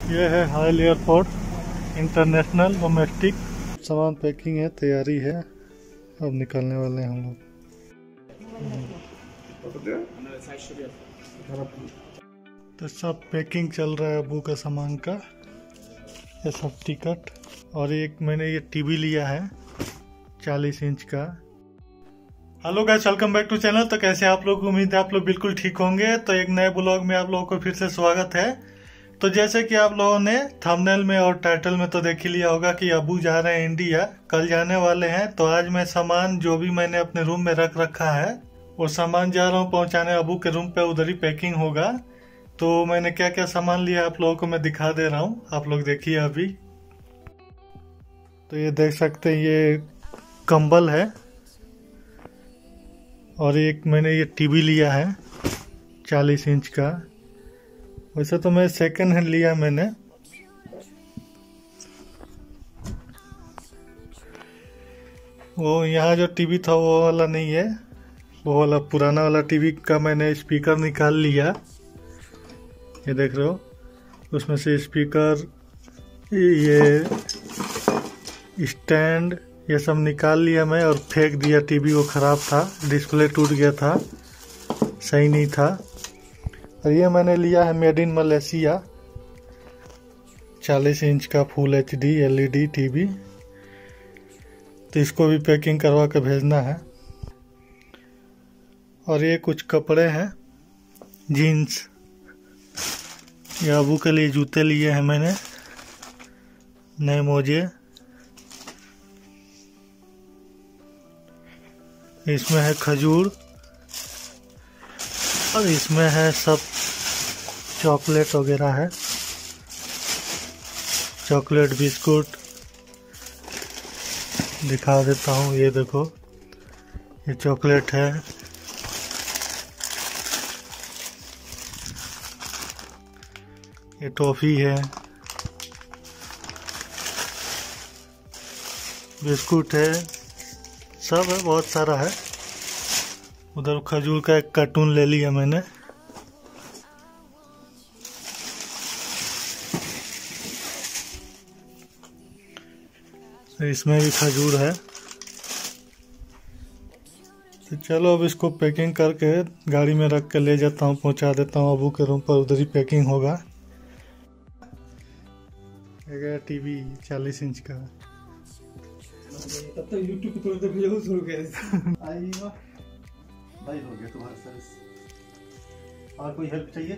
ये है हाइल एयरपोर्ट इंटरनेशनल डोमेस्टिक। सामान पैकिंग है, तैयारी है, अब निकलने वाले हैं हम लोग। तो सब पैकिंग चल रहा है अबू का सामान का। ये सब टिकट और एक मैंने ये टीवी लिया है 40 इंच का। Hello guys, welcome back to channel. तो कैसे आप लोग, उम्मीद है आप लोग बिल्कुल ठीक होंगे। तो एक नए ब्लॉग में आप लोगों को फिर से स्वागत है। तो जैसे कि आप लोगों ने थंबनेल में और टाइटल में तो देख ही लिया होगा कि अबू जा रहे हैं इंडिया, कल जाने वाले हैं। तो आज मैं सामान जो भी मैंने अपने रूम में रख रखा है वो सामान जा रहा हूँ पहुँचाने अबू के रूम पे, उधर ही पैकिंग होगा। तो मैंने क्या क्या सामान लिया आप लोगों को मैं दिखा दे रहा हूँ, आप लोग देखिए अभी। तो ये देख सकते हैं, ये कंबल है और एक मैंने ये टीवी लिया है 40 इंच का। वैसे तो मैं सेकंड हैंड लिया मैंने। वो यहाँ जो टीवी था वो वाला नहीं है, वो वाला पुराना वाला टीवी का मैंने स्पीकर निकाल लिया। ये देख रहे हो, उसमें से स्पीकर, ये स्टैंड, ये सब निकाल लिया मैं और फेंक दिया। टीवी वो ख़राब था, डिस्प्ले टूट गया था, सही नहीं था। और ये मैंने लिया है मेड इन मलेशिया 40 इंच का फुल HD LED टीवी। तो इसको भी पैकिंग करवा के भेजना है। और ये कुछ कपड़े हैं, जीन्स। ये अबू के लिए जूते लिए हैं मैंने, नए मोजे। इसमें है खजूर और इसमें है सब चॉकलेट वगैरह है, चॉकलेट बिस्कुट। दिखा देता हूँ, ये देखो, ये चॉकलेट है। ये टॉफी है, बिस्कुट है, सब है, बहुत सारा है। उधर खजूर का एक कार्टून ले लिया मैंने। इसमें भी खजूर है। तो चलो अब इसको पैकिंग करके गाड़ी में रख के ले जाता हूँ, पहुँचा देता हूँ अबू के रूम पर, उधर ही पैकिंग होगा। टीवी 40 इंच का। तब तक YouTube पे थोड़ी देर वीडियो शुरू कर आइए भाई, हो गया तुम्हारा सर्विस। और कोई हेल्प चाहिए?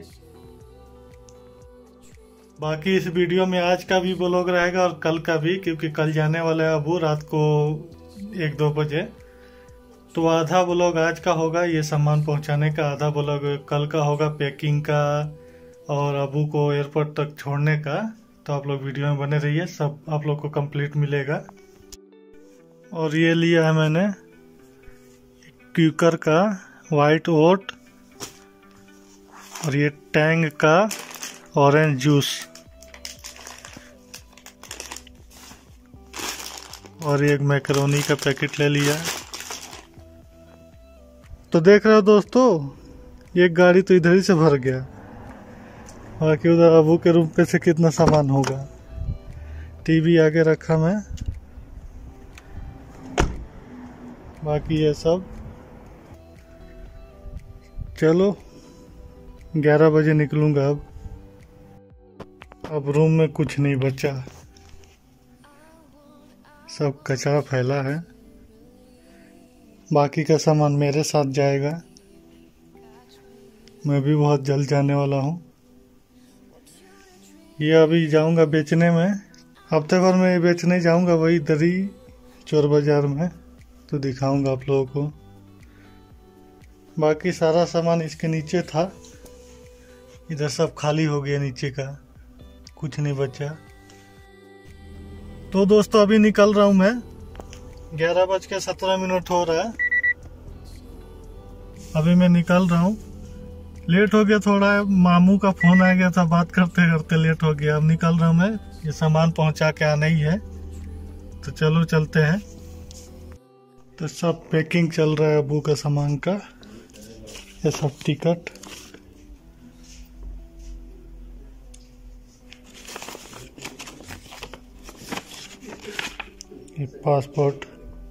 बाकी इस वीडियो में आज का भी ब्लॉग रहेगा और कल का भी, क्योंकि कल जाने वाला है अबू रात को 1-2 बजे। तो आधा ब्लॉग आज का होगा ये सामान पहुंचाने का, आधा ब्लॉग कल का होगा पैकिंग का और अबू को एयरपोर्ट तक छोड़ने का। तो आप लोग वीडियो में बने रहिए, सब आप लोग को कंप्लीट मिलेगा। और ये लिया है मैंने क्यूकर का वाइट ओट और ये टैंग का ऑरेंज जूस और एक मैकरोनी का पैकेट ले लिया। तो देख रहे हो दोस्तों, एक गाड़ी तो इधर ही से भर गया, बाकी उधर अबू के रूम पे से कितना सामान होगा। टीवी आगे रखा मैं, बाकी ये सब। चलो 11 बजे निकलूंगा अब रूम में कुछ नहीं बचा, सब कचरा फैला है। बाकी का सामान मेरे साथ जाएगा, मैं भी बहुत जल्द जाने वाला हूँ। ये अभी जाऊंगा बेचने में, हफ्ते भर में बेचने जाऊंगा, वही इधर ही चोर बाजार में। तो दिखाऊंगा आप लोगों को। बाकी सारा सामान इसके नीचे था, इधर सब खाली हो गया, नीचे का कुछ नहीं बचा। तो दोस्तों अभी निकल रहा हूं मैं, 11:17 हो रहा है। अभी मैं निकल रहा हूं, लेट हो गया थोड़ा, मामू का फोन आ गया था, बात करते करते लेट हो गया। अब निकल रहा हूं मैं, ये सामान पहुंचा के आना ही है। तो चलो चलते हैं। तो सब पैकिंग चल रहा है अबू का सामान का। ये सब टिकट ये पासपोर्ट।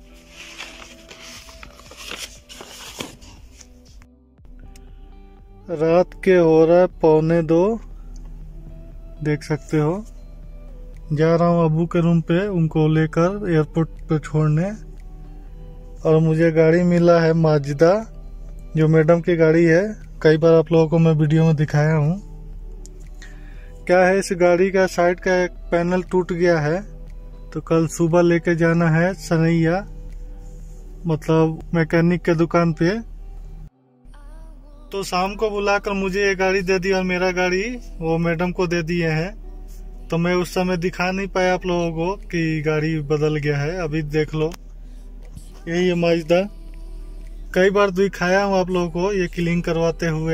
रात के हो रहा है 1:45, देख सकते हो। जा रहा हूँ अबू के रूम पे उनको लेकर एयरपोर्ट पे छोड़ने। और मुझे गाड़ी मिला है माजिदा, जो मैडम की गाड़ी है। कई बार आप लोगों को मैं वीडियो में दिखाया हूँ। क्या है, इस गाड़ी का साइड का एक पैनल टूट गया है, तो कल सुबह लेके जाना है सनैया, मतलब मैकेनिक के दुकान पे। तो शाम को बुलाकर मुझे ये गाड़ी दे दी और मेरा गाड़ी वो मैडम को दे दिए हैं। तो मैं उस समय दिखा नहीं पाया आप लोगों को कि गाड़ी बदल गया है। अभी देख लो, यही है माजिदा। कई बार दिखाया हूँ आप लोगों को ये क्लीन करवाते हुए।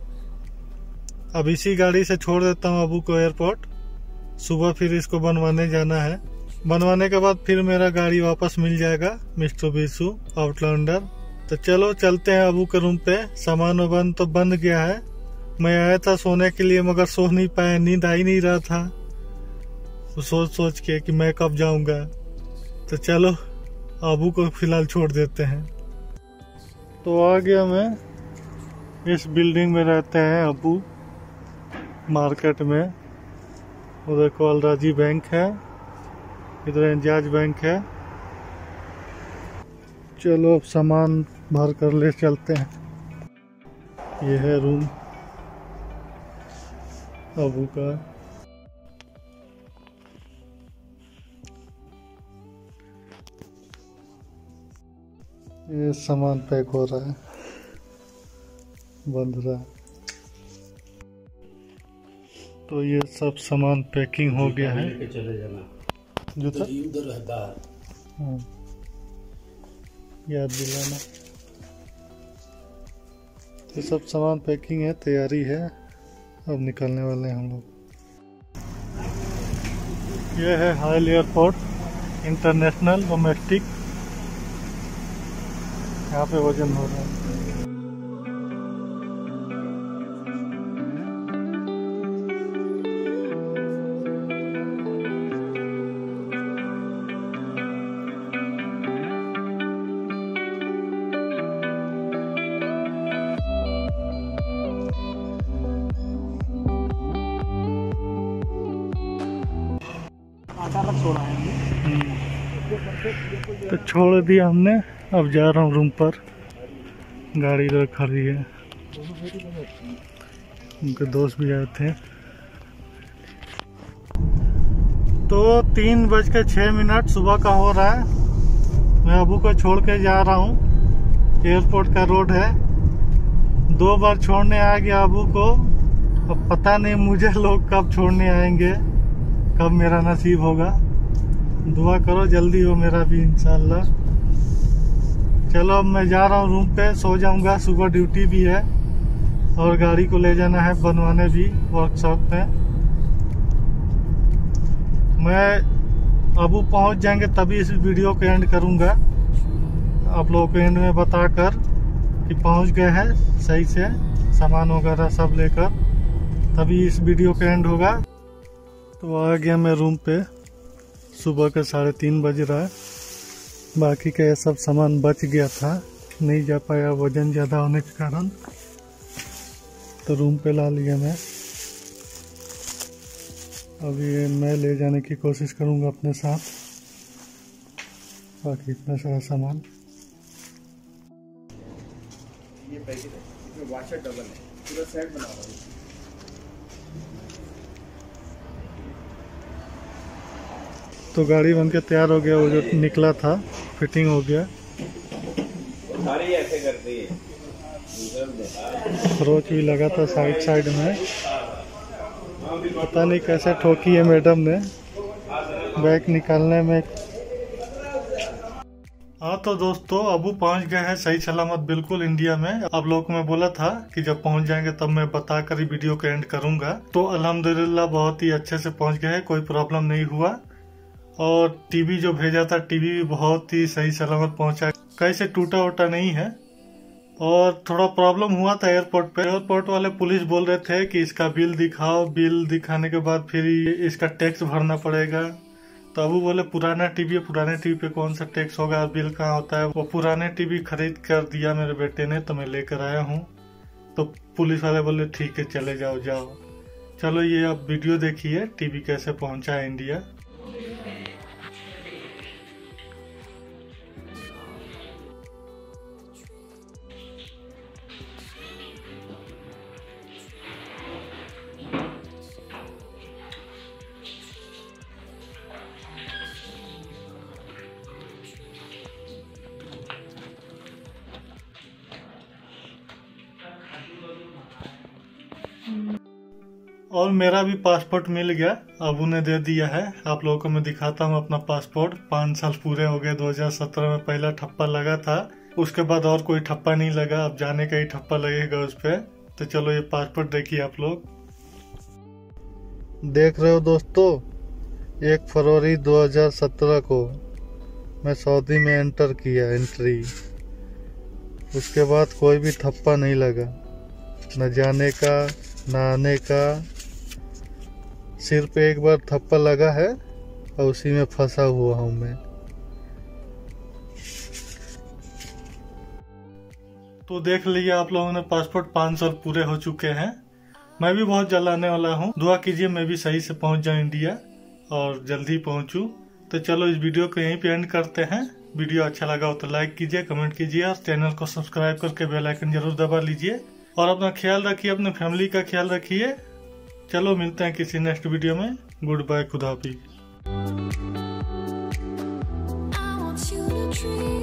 अब इसी गाड़ी से छोड़ देता हूँ अबू को एयरपोर्ट। सुबह फिर इसको बनवाने जाना है। बनवाने के बाद फिर मेरा गाड़ी वापस मिल जाएगा, मित्सुबिशी आउटलैंडर। तो चलो चलते हैं अबू के रूम पे। सामान वामान तो बंद गया है। मैं आया था सोने के लिए, मगर सो नहीं पाया, नींद आ ही नहीं रहा था। तो सोच के कि मैं कब जाऊंगा। तो चलो अबू को फिलहाल छोड़ देते हैं। तो आ गया मैं। इस बिल्डिंग में रहते हैं अबू, मार्केट में। उधर को अलराजी बैंक है, इधर एंजाज बैंक है। चलो अब सामान भर कर ले चलते हैं। ये है रूम अबू का। ये सामान पैक हो रहा है, बंद रहा। तो ये सब सामान पैकिंग हो गया है। चले जाना जूता उधर है बाहर। याद दिलाना। तो सब सामान पैकिंग है, तैयारी है। अब निकलने वाले हैं हम लोग। यह है हाइल एयरपोर्ट इंटरनेशनल डोमेस्टिक। यहाँ पे वजन हो रहा है। तो छोड़ दिया हमने। अब जा रहा हूँ रूम पर। गाड़ी इधर खड़ी है, उनके दोस्त भी आए थे। तो 3:06 सुबह का हो रहा है। मैं अबू को छोड़ के जा रहा हूँ। एयरपोर्ट का रोड है। 2 बार छोड़ने आ गया अबू को। अब पता नहीं मुझे लोग कब छोड़ने आएंगे, कब मेरा नसीब होगा। दुआ करो जल्दी हो मेरा भी इंशाल्लाह। चलो अब मैं जा रहा हूँ रूम पे, सो जाऊंगा। सुबह ड्यूटी भी है और गाड़ी को ले जाना है बनवाने भी वर्कशॉप में। मैं अबू पहुंच जाएंगे तभी इस वीडियो को एंड करूंगा, आप लोगों को एंड में बताकर कि पहुंच गए हैं सही से, सामान वगैरह सब लेकर, तभी इस वीडियो का एंड होगा। तो आ गया मैं रूम पे। सुबह के 3:30 बज रहा है। बाकी का ये सब सामान बच गया था, नहीं जा पाया वजन ज़्यादा होने के कारण। तो रूम पे ला लिया मैं। अभी मैं ले जाने की कोशिश करूंगा अपने साथ। बाकी इतना सारा सामान। ये पैकेट है, इसमें वॉशर डबल है, पूरा सेट बना हुआ है। तो गाड़ी बनके तैयार हो गया। वो जो निकला था फिटिंग हो गया। सारे ऐसे करते हैं। खरोच भी लगा था साइड में। पता नहीं कैसे ठोकी है मैडम ने बैग निकालने में। हाँ तो दोस्तों अबू पहुंच गए हैं सही सलामत बिल्कुल इंडिया में। आप लोगों को मैं बोला था कि जब पहुंच जाएंगे तब मैं बताकर ही वीडियो को एंड करूंगा। तो अल्हम्दुलिल्लाह बहुत ही अच्छे से पहुंच गए हैं, कोई प्रॉब्लम नहीं हुआ। और टीवी जो भेजा था टीवी भी बहुत ही सही सलामत पहुंचा, कैसे टूटा वूटा नहीं है। और थोड़ा प्रॉब्लम हुआ था एयरपोर्ट पे। एयरपोर्ट वाले पुलिस बोल रहे थे कि इसका बिल दिखाओ, बिल दिखाने के बाद फिर इसका टैक्स भरना पड़ेगा। तो अबू बोले पुराना टीवी है, पुराने टीवी पे कौन सा टैक्स होगा, बिल कहाँ होता है। वो पुराने टीवी खरीद कर दिया मेरे बेटे ने, तो मैं लेकर आया हूँ। तो पुलिस वाले बोले ठीक है चले जाओ जाओ। चलो ये अब वीडियो देखिए टीवी कैसे पहुंचा है इंडिया। और मेरा भी पासपोर्ट मिल गया, अबू ने दे दिया है। आप लोगों को मैं दिखाता हूँ अपना पासपोर्ट। 5 साल पूरे हो गए। 2017 में पहला ठप्पा लगा था, उसके बाद और कोई ठप्पा नहीं लगा। अब जाने का ही ठप्पा लगेगा उस पे। तो चलो ये पासपोर्ट देखिए आप लोग। देख रहे हो दोस्तों, 1 फरवरी 2017 को मैं सऊदी में एंटर किया, एंट्री। उसके बाद कोई भी ठप्पा नहीं लगा, न जाने का न आने का। सिर पे एक बार थप्पा लगा है और उसी में फंसा हुआ हूं मैं। तो देख लिया आप लोगों ने, पासपोर्ट 5 साल पूरे हो चुके हैं। मैं भी बहुत जल्द आने वाला हूं। दुआ कीजिए मैं भी सही से पहुंच जाऊं इंडिया और जल्दी पहुंचूं। तो चलो इस वीडियो को यहीं पे एंड करते हैं। वीडियो अच्छा लगा हो तो लाइक कीजिए, कमेंट कीजिए और चैनल को सब्सक्राइब करके बेल आइकन जरूर दबा लीजिए। और अपना ख्याल रखिए, अपने फैमिली का ख्याल रखिए। चलो मिलते हैं किसी नेक्स्ट वीडियो में। गुड बाय, खुदा हाफिज़।